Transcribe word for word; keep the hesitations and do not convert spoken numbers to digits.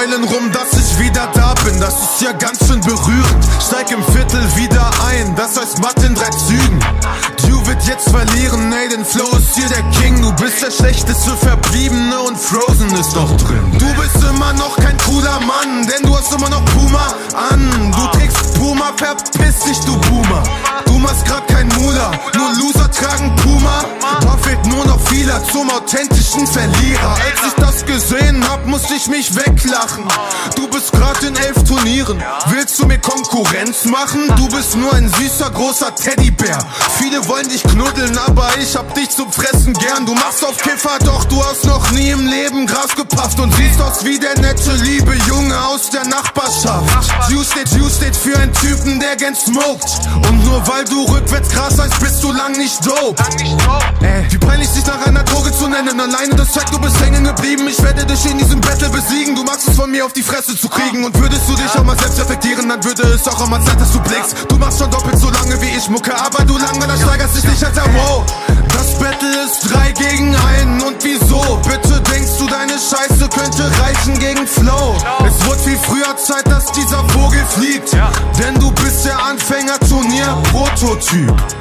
heulen rum, dass ich wieder da bin. Das ist ja ganz schön berührend. Steig im Viertel wieder ein, das heißt Matt in drei Zügen. Du wird jetzt verlieren, ey, den Flow ist hier der King. Du bist der schlechteste Verbliebene und Frozen ist noch drin. Du bist immer noch kein cooler Mann, denn du hast immer noch Puma an. Du trägst Puma, verpiss dich, du Boomer. Du machst grad kein Mula, nur Loser tragen Puma. Da fehlt nur noch vieler zum authentischen Verlierer. Als ich das gesehen hab, musste ich mich weglachen. Du bist grad in elf Turnieren, willst du mir Konkurrenz machen? Du bist nur ein süßer, großer Teddybär. Viele wollen dich knuddeln, aber ich hab dich zum Fressen gern. Du machst auf Kiffer, doch du hast noch nie im Leben Gras gepafft und siehst aus wie der nette, liebe Junge aus der Nachbarschaft. Juice steht, Juice steht für einen Typen, der gern smoked. Und nur weil du rückwärts Gras heißt, bist du lang nicht dope. Ey, wie peinlich sich nach einer Droge zu nennen. Alleine das zeigt, du bist hängen geblieben. Ich werde dich in diesem Battle besiegen. Du magst es von mir auf die Fresse zu kriegen. Und würdest du dich auch mal selbst reflektieren, dann würde es auch mal Zeit, dass du blickst. Du machst schon doppelt so lange wie ich Mucke, aber du Langweiler steigerst dich nicht, Alter, wow. Das Battle ist drei gegen einen und wieso? Bitte denkst du, deine Scheiße könnte reichen gegen Flow? Es wird viel früher Zeit, dass dieser Vogel fliegt, denn du bist der Anfänger-Turnier-Prototyp.